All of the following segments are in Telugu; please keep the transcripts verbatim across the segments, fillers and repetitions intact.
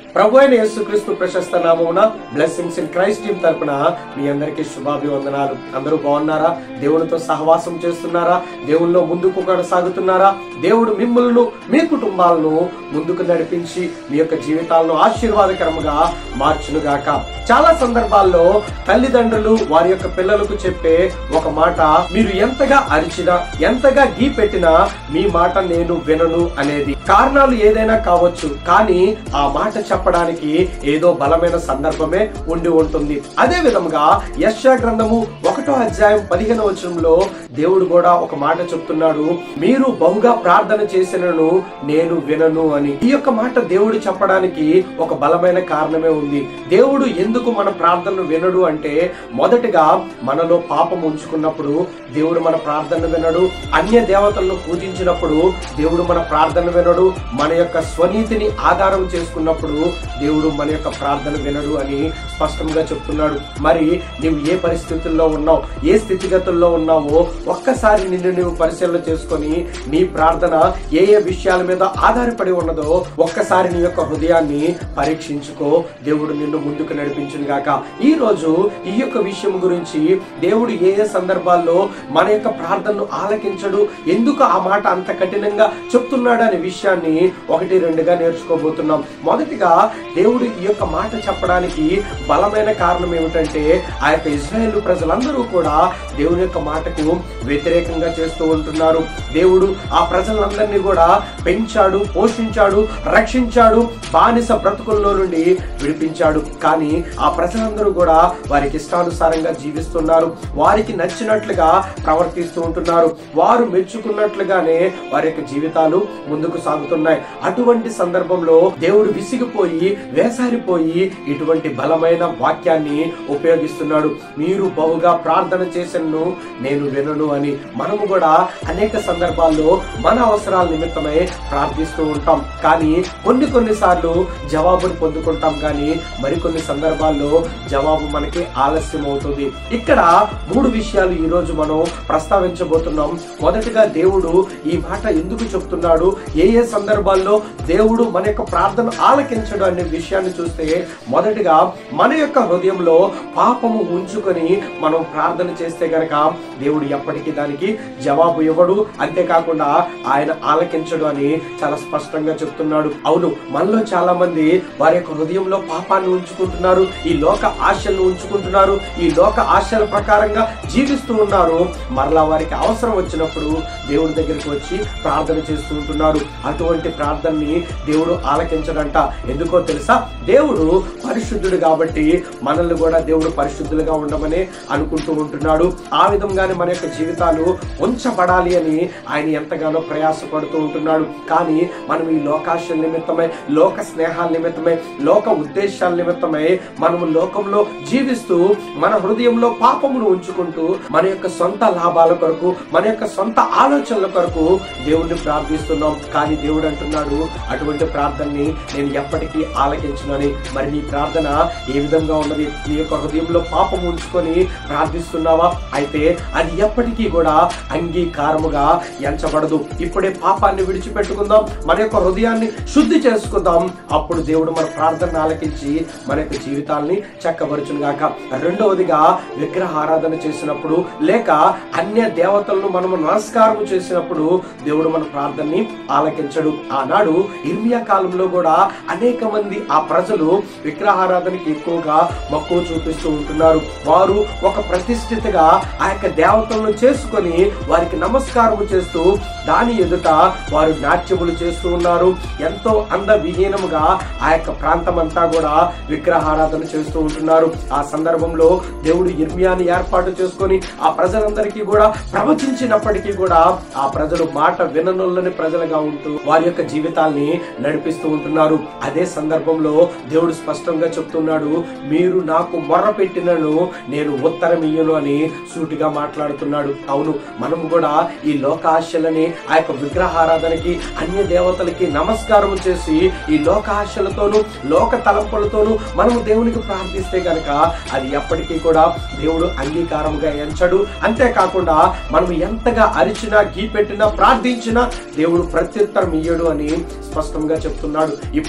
ప్రభు అయిన యేసుక్రీస్తు ప్రశస్త నామమున బ్లెస్సింగ్స్ ఇన్ క్రైస్ట్ టీమ్ తరపున మీ అందరికీ శుభాభివందనాలు. అందరూ బాగున్నారా? దేవునితో సహవాసం చేస్తున్నారా? దేవునిలో ముందుకు కొనసాగుతున్నారా? దేవుడు మిమ్మల్ని మీ కుటుంబాలను ముందుకు నడిపించి మీ యొక్క జీవితాలను ఆశీర్వాదకరంగా మార్చునుగాక. చాలా సందర్భాల్లో తల్లిదండ్రులు వారి యొక్క పిల్లలకు చెప్పే ఒక మాట, మీరు ఎంతగా అరిచినా ఎంతగా గీ పెట్టినా మీ మాట నేను వినను అనేది. కారణాలు ఏదైనా కావచ్చు, కానీ ఆ మాట చెప్పడానికి ఏదో బలమైన సందర్భమే ఉండి ఉంటుంది. అదే విధంగా యెషయా గ్రంథము ఒకటో అధ్యాయం పదిహేను వచనంలో దేవుడు కూడా ఒక మాట చెప్తున్నాడు, మీరు బహుగా ప్రార్థన చేసినను నేను వినను అని. ఈ యొక్క మాట దేవుడు చెప్పడానికి ఒక బలమైన కారణమే ఉంది. దేవుడు ఎందుకు మన ప్రార్థనను వినడు అంటే, మొదటిగా మనలో పాపం ఉంచుకున్నప్పుడు దేవుడు మన ప్రార్థన వినడు. అన్య దేవతలను పూజించినప్పుడు దేవుడు మన ప్రార్థన వినడు. మన యొక్క స్వనీతిని ఆధారం చేసుకున్నప్పుడు దేవుడు మన యొక్క ప్రార్థన వినడు అని స్పష్టంగా చెప్తున్నాడు. మరి నువ్వు ఏ పరిస్థితుల్లో ఉన్నావు, ఏ స్థితిగతుల్లో ఉన్నావో ఒక్కసారి నిన్ను నువ్వు పరిశీలన చేసుకొని నీ ప్రార్థన ఏ ఏ విషయాల మీద ఆధారపడి ఉన్నదో ఒక్కసారి నీ యొక్క హృదయాన్ని పరీక్షించుకో. దేవుడు నిన్ను ముందుకు నడిపించును గాక. ఈ రోజు ఈ యొక్క విషయం గురించి దేవుడు ఏ ఏ సందర్భాల్లో మన యొక్క ప్రార్థనను ఆలకించడు, ఎందుకు ఆ మాట అంత కఠినంగా చెప్తున్నాడు అనే విషయాన్ని ఒకటి రెండుగా నేర్చుకోబోతున్నాం. మొదటిగా దేవుడు ఈ యొక్క మాట చెప్పడానికి బలమైన కారణం ఏమిటంటే, ఆ యొక్క ఇశ్రాయేలు ప్రజలందరూ కూడా దేవుని యొక్క మాటకు వ్యతిరేకంగా చేస్తూ ఉంటున్నారు. దేవుడు ఆ ప్రజలందరినీ కూడా పెంచాడు, పోషించాడు, రక్షించాడు, బానిస బ్రతుకుల్లో నుండి విడిపించాడు. కానీ ఆ ప్రజలందరూ కూడా వారికి ఇష్టానుసారంగా జీవిస్తున్నారు, వారికి నచ్చినట్లుగా ప్రవర్తిస్తూ ఉంటున్నారు, వారు మెచ్చుకున్నట్లుగానే వారి యొక్క జీవితాలు ముందుకు సాగుతున్నాయి. అటువంటి సందర్భంలో దేవుడు విసిగిపోయి వేసారిపోయి ఇటువంటి బలమైన వాక్యాన్ని ఉపయోగిస్తున్నాడు, మీరు బహుగా ప్రార్థన చేసెను నేను వినను అని. మనము కూడా అనేక సందర్భాల్లో మన అవసరాల నిమిత్తమై ప్రార్థిస్తూ ఉంటాం, కానీ కొన్ని కొన్నిసార్లు జవాబును పొందుకుంటాం, కానీ మరికొన్ని సందర్భాల్లో జవాబు మనకి ఆలస్యం అవుతుంది. ఇక్కడ మూడు విషయాలు ఈ రోజు మనం ప్రస్తావించబోతున్నాం. మొదటిగా దేవుడు ఈ మాట ఎందుకు చెప్తున్నాడు, ఏ ఏ సందర్భాల్లో దేవుడు మన యొక్క ప్రార్థన ఆలకించడు అనే విషయాన్ని చూస్తే, మొదటిగా మన యొక్క హృదయంలో పాపము ఉంచుకొని మనం ప్రార్థన చేస్తే గనక దేవుడు ఎప్పటికీ దానికి జవాబు ఇవ్వడు, అంతేకాకుండా ఆయన ఆలకించడు అని చాలా స్పష్టంగా చెప్తున్నాడు. అవును, మనలో చాలా మంది వారి యొక్క హృదయంలో పాపాన్ని ఉంచుకుంటున్నారు, ఈ లోక ఆశలను ఉంచుకుంటున్నారు, ఈ లోక ఆశల ప్రకారంగా జీవిస్తూ ఉన్నారు. మరలా వారికి అవసరం వచ్చినప్పుడు దేవుడి దగ్గరికి వచ్చి ప్రార్థన చేస్తూ ఉంటున్నారు. అటువంటి ప్రార్థనని దేవుడు ఆలకించడంట. ఎందుకో తెలుసా? దేవుడు పరిశుద్ధుడు కాబట్టి మనల్ని కూడా దేవుడు పరిశుద్ధులుగా ఉండమని అనుకుంటూ ఉంటున్నాడు. ఆ విధంగానే మన యొక్క జీవితాలు ఉంచబడాలి అని ఆయన ఎంతగానో ప్రయాసపడుతూ ఉంటున్నాడు. కానీ మనం ఈ లోకాశల నిమిత్తమై, లోక స్నేహాల నిమిత్తమై, లోక ఉద్దేశాల నిమిత్తమై మనము లోకంలో జీవిస్తూ మన హృదయంలో పాపమును ఉంచుకుంటూ మన యొక్క సొంత లాభాల కొరకు, మన యొక్క సొంత ఆలోచనల కొరకు దేవుణ్ణి ప్రార్థిస్తున్నాం. కానీ దేవుడు అంటున్నాడు, అటువంటి ప్రార్థనని నేను ఎప్పటికీ ఆలకించునని. మరి నీ ప్రార్థన ఏ విధంగా ఉన్నది? నీ యొక్క హృదయంలో పాపం ఉంచుకొని ప్రార్థిస్తున్నావా? అయితే అది ఎప్పటికీ కూడా అంగీకారముగా ఎంచబడదు. ఇప్పుడే పాపాన్ని విడిచిపెట్టుకుందాం, మన యొక్క హృదయాన్ని శుద్ధి చేసుకుందాం. అప్పుడు దేవుడు మన ప్రార్థన ఆలకించి మన యొక్క జీవితాల్ని చక్కబరుచును గాక. రెండవదిగా, విగ్రహ ఆరాధన చేసినప్పుడు లేక అన్య దేవతలను మనము నమస్కారం చేసినప్పుడు దేవుడు మన ప్రార్థనని ఆలకించడు. ఆనాడు ఇర్మియా కాలంలో కూడా అనేక మంది ఆ ప్రజలు విగ్రహారాధనకి ఎక్కువగా మక్కువ చూపిస్తూ ఉంటున్నారు. వారు ఒక ప్రతిష్ఠితగా ఆ యొక్క దేవతలను చేసుకొని వారికి నమస్కారం చేస్తూ దాని ఎదుట వారు నాట్యములు చేస్తూ ఉన్నారు. ఎంతో అంద విహీనముగా ఆ యొక్క ప్రాంతం అంతా కూడా విగ్రహారాధన చేస్తూ ఉంటున్నారు. ఆ సందర్భంలో దేవుడు ఇర్మియాని ఏర్పాటు చేసుకొని ఆ ప్రజలందరికీ కూడా ప్రవచించినప్పటికీ కూడా ఆ ప్రజలు మాట విననులని ప్రజలుగా ఉంటూ వారి యొక్క జీవితాల్ని నడిపిస్తూ ఉంటున్నారు. అదే సందర్భంలో దేవుడు స్పష్టంగా చెప్తున్నాడు, మీరు నాకు మొర్ర పెట్టినను నేను ఉత్తరం ఇయ్యను అని సూటిగా మాట్లాడుతున్నాడు. అవును, మనం కూడా ఈ లోకాశలని, ఆ యొక్క విగ్రహారాధనకి, అన్య దేవతలకి నమస్కారం చేసి ఈ లోకాశలతోనూ లోక తలంపులతోనూ మనము దేవునికి ప్రార్థిస్తే గనక అది ఎప్పటికీ కూడా దేవుడు అంగీకారముగా ఎంచడు. అంతేకాకుండా మనం ఎంతగా అరిచినా, గీపెట్టినా, ప్రార్థించినా దేవుడు ప్రత్యుత్తరం ఇయ్యడు అని స్పష్టంగా చెప్తున్నాడు. ఇప్పుడే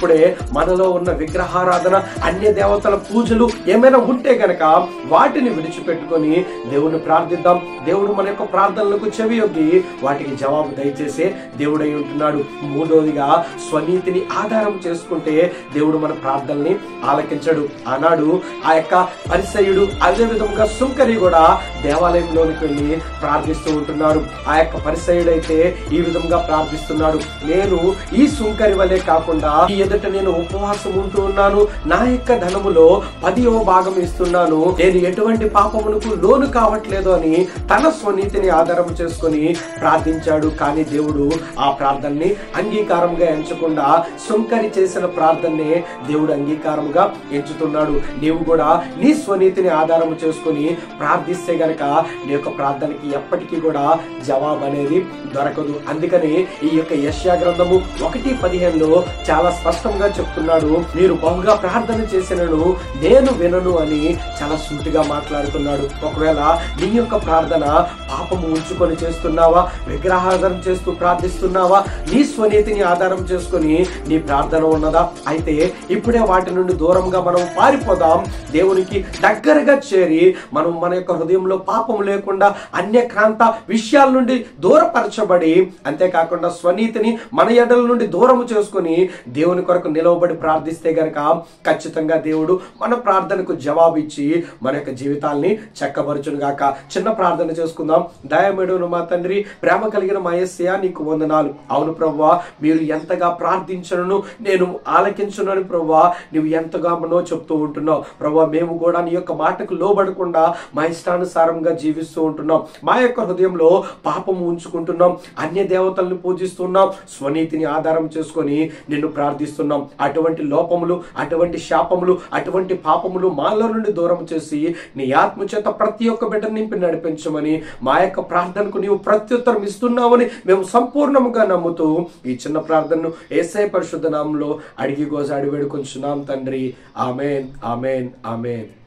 మనలో ఉన్న విగ్రహారాధన, అన్య దేవతల పూజలు ఏమైనా ఉంటే గనక వాటిని విడిచిపెట్టుకొని దేవుని ప్రార్థిద్దాం. దేవుడు మన యొక్క ప్రార్థనలకు చెవి యొగ్గి వాటికి జవాబు దయచేసే దేవుడై ఉంటున్నాడు. మూడోదిగా స్వనీతిని ఆధారం చేసుకుంటే దేవుడు మన ప్రార్థనల్ని ఆలకించడు. ఆనాడు ఆ యొక్క పరిసయ్యుడు, అదే విధంగా సుంకరి కూడా దేవాలయంలోనికి వెళ్ళి ప్రార్థిస్తూ ఉంటున్నారు. ఆ యొక్క పరిసయ్యుడైతే ఈ విధంగా ప్రార్థిస్తున్నాడు, నేను ఈ సుంకరి వలె కాకుండా ఈ ఎదుట నేను ఉపవాసం ఉంటూ ఉన్నాను, నా యొక్క ధనములో పదివ భాగం ఇస్తున్నాను, నేను ఎటువంటి పాపమునకు లోను కావట్లేదు అని తన స్వనీతిని ఆధారం చేసుకుని ప్రార్థించాడు. కానీ దేవుడు ఆ ప్రార్థనని అంగీకారంగా ఎంచకుండా సుంకరి చేసిన ప్రార్థననే దేవుడు అంగీకారంగా ఎంచుతున్నాడు. నీవు కూడా నీ స్వనీతిని ఆధారం చేసుకుని ప్రార్థిస్తే గనక నీ యొక్క ప్రార్థనకి ఎప్పటికీ కూడా జవాబు అనేది దొరకదు. అందుకని ఈ యొక్క యెషయా గ్రంథము ఒకటి పదిహేనులో చాలా స్పష్టంగా చెప్తున్నాడు, మీరు బహుగా ప్రార్థన చేసినను నేను వినను అని చాలా సూటిగా మాట్లాడుతున్నాడు. ఒకవేళ నీ యొక్క ప్రార్థన పాపము ఉంచుకొని చేస్తున్నావా, విగ్రహాధారం చేస్తూ ప్రార్థిస్తున్నావా, నీ స్వనీతిని ఆధారం చేసుకుని నీ ప్రార్థన ఉన్నదా? అయితే ఇప్పుడే వాటి నుండి దూరంగా మనం పారిపోదాం. దేవునికి దగ్గరగా చేరి మనం మన యొక్క హృదయంలో పాపం లేకుండా అన్యక్రాంత విషయాల నుండి దూరపరచబడి, అంతేకాకుండా స్వనీతిని మన ఎడల నుండి దూరము చేసుకుని దేవుని కొరకు నిలవబడి ప్రార్థిస్తే గనక ఖచ్చితంగా దేవుడు మన ప్రార్థనకు జవాబు ఇచ్చి మన యొక్క జీవితాల్ని చక్కబరుచును గాక. చిన్న ప్రార్థన చేసుకుందాం. దయమేడును మా తండ్రి, ప్రేమ కలిగిన మా యేసయ్యా నీకు వందనాలు. అవును ప్రభువా, మీరు ఎంతగా ప్రార్థించను నేను ఆలకించునని ప్రభువా నువ్వు ఎంతగా మనో చెప్తూ ఉంటున్నావు ప్రభువా. మేము కూడా నీ యొక్క మాటకు లోబడకుండా మా ఇష్టానుసారంగా జీవిస్తూ ఉంటున్నాం. మా యొక్క హృదయంలో పాపము ఉంచుకుంటున్నాం, అన్య దేవతల్ని పూజిస్తున్నాం, స్వనీతిని ఆధారం చేసుకొని నిన్ను ప్రార్థిస్తున్నాం. అటువంటి లోపములు, అటువంటి శాపములు, అటువంటి పాపములు మాలో నుండి దూరం చేసి నీ ఆత్మ చేత ప్రతి ఒక్క బిడ్డ నింపి నడిపించమని, మా యొక్క ప్రార్థనకు నీవు ప్రత్యుత్తరం ఇస్తున్నావని మేము సంపూర్ణముగా నమ్ముతూ ఈ చిన్న ప్రార్థనను యేసయ్య పరిశుద్ధ నామములో అడిగి గోజాడి వేడుకొంచున్నాం తండ్రి. ఆమేన్, ఆమేన్, ఆమేన్.